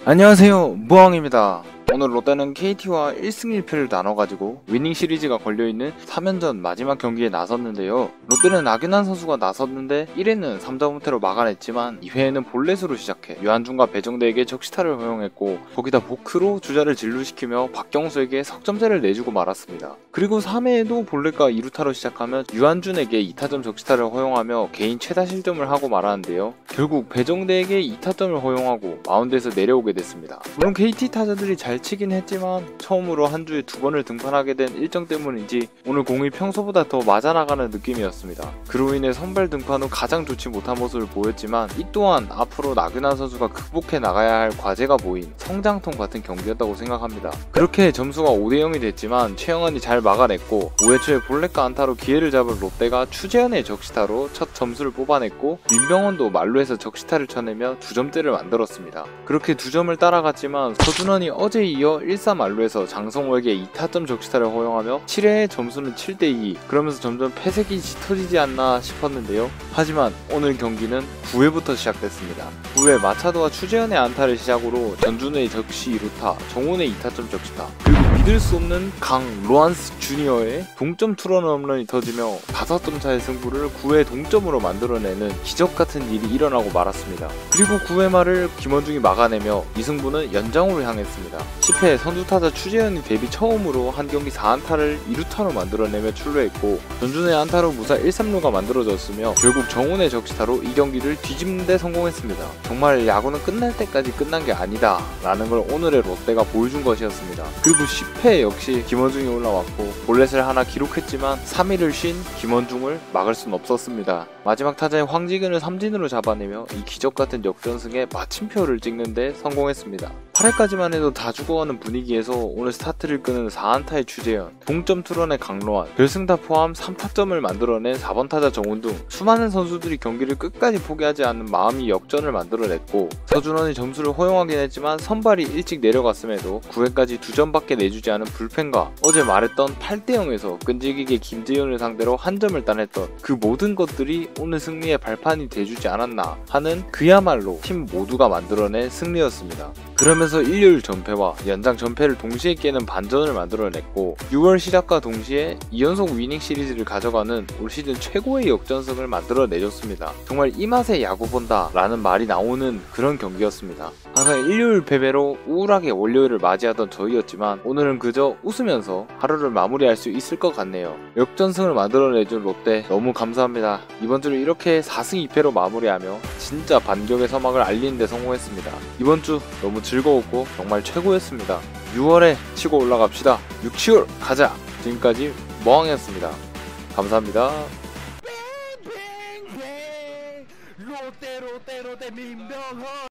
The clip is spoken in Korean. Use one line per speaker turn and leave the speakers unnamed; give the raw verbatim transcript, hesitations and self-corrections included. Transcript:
안녕하세요, 무왕입니다. 오늘 롯데는 케이티와 일 승 일 패를 나눠가지고 위닝 시리즈가 걸려있는 삼 연전 마지막 경기에 나섰는데요. 롯데는 나균환 선수가 나섰는데 일 회는 삼 자 무태로 막아냈지만 이 회에는 볼넷으로 시작해 유한준과 배정대에게 적시타를 허용했고 거기다 보크로 주자를 진루시키며 박경수에게 석점째를 내주고 말았습니다. 그리고 삼 회에도 볼넷과 이 루타로 시작하며 유한준에게 이 타점 적시타를 허용하며 개인 최다 실점을 하고 말았는데요. 결국 배정대에게 이 타점을 허용하고 마운드에서 내려오게 됐습니다. 물론 케이티 타자들이 잘 치긴 했지만 처음으로 한 주에 두 번을 등판하게 된 일정 때문인지 오늘 공이 평소보다 더 맞아나가는 느낌이었습니다. 그로 인해 선발 등판 후 가장 좋지 못한 모습을 보였지만 이 또한 앞으로 나균환 선수가 극복해 나가야 할 과제가 보인 성장통 같은 경기였다고 생각합니다. 그렇게 점수가 오 대 영이 됐지만 최영환이 잘 막아냈고 오 회 초에 볼넷과 안타로 기회를 잡은 롯데가 추재현의 적시타로 첫 점수를 뽑아냈고 민병헌도 말루에서 적시타를 쳐내며 두 점대를 만들었습니다. 그렇게 두 점을 따라갔지만 서준원이 어제 이어 일 사 만루에서 장성호에게 이 타점 적시타를 허용하며 칠 회의 점수는 칠 대 이, 그러면서 점점 패색이 짙어지지 않나 싶었는데요. 하지만 오늘 경기는 구 회부터 시작됐습니다. 구 회 마차도와 추재현의 안타를 시작으로 전준우의 적시 이 루타, 정훈의 이 타점 적시타, 그리고 믿을 수 없는 강 로한스 주니어의 동점 투런 홈런이 터지며 다섯 점 차의 승부를 구 회 동점으로 만들어내는 기적같은 일이 일어나고 말았습니다. 그리고 구 회 말을 김원중이 막아내며 이 승부는 연장으로 향했습니다. 십 회 선두타자 추재현이 데뷔 처음으로 한 경기 사 안타를 이 루타로 만들어내며 출루했고 전준우의 안타로 무사 일 삼루가 만들어졌으며 결국 정훈의 적시타로 이 경기를 뒤집는 데 성공했습니다. 정말 야구는 끝날 때까지 끝난 게 아니다 라는 걸 오늘의 롯데가 보여준 것이었습니다. 그리고 십 회 역시 김원중이 올라왔고 볼넷을 하나 기록했지만 삼 일을 쉰 김원중을 막을 순 없었습니다. 마지막 타자의 황지근을 삼진으로 잡아내며 이 기적같은 역전승에 마침표를 찍는 데 성공했습니다. 팔 회까지만 해도 다 죽어가는 분위기에서 오늘 스타트를 끄는 사 안타의 추재현, 동점 투런의 강로한, 결승타 포함 삼 타점을 만들어낸 사 번 타자 정훈 등 수많은 선수들이 경기를 끝까지 포기하지 않는 마음이 역전을 만들어냈고 서준원이 점수를 허용하긴 했지만 선발이 일찍 내려갔음에도 구 회까지 두 점밖에 내주지 않은 불펜과 어제 말했던 팔 대 영에서 끈질기게 김재현을 상대로 한 점을 따냈던 그 모든 것들이 오늘 승리의 발판이 돼주지 않았나 하는 그야말로 팀 모두가 만들어낸 승리였습니다. 그러면서 일요일 전패와 연장 전패를 동시에 깨는 반전을 만들어냈고 유월 시작과 동시에 이 연속 위닝 시리즈를 가져가는 올 시즌 최고의 역전승을 만들어내줬습니다. 정말 이 맛에 야구 본다 라는 말이 나오는 그런 경기였습니다. 항상 일요일 패배로 우울하게 월요일을 맞이하던 저희였지만 오늘은 그저 웃으면서 하루를 마무리할 수 있을 것 같네요. 역전승을 만들어내준 롯데 너무 감사합니다. 이번 주를 이렇게 사 승 이 패로 마무리하며 진짜 반격의 서막을 알리는 데 성공했습니다. 이번 주 너무 즐거웠고 정말 최고였습니다. 유월에 치고 올라갑시다. 육, 칠월 가자. 지금까지 머왕이었습니다. 감사합니다.
롯데 롯데 롯데 민병헌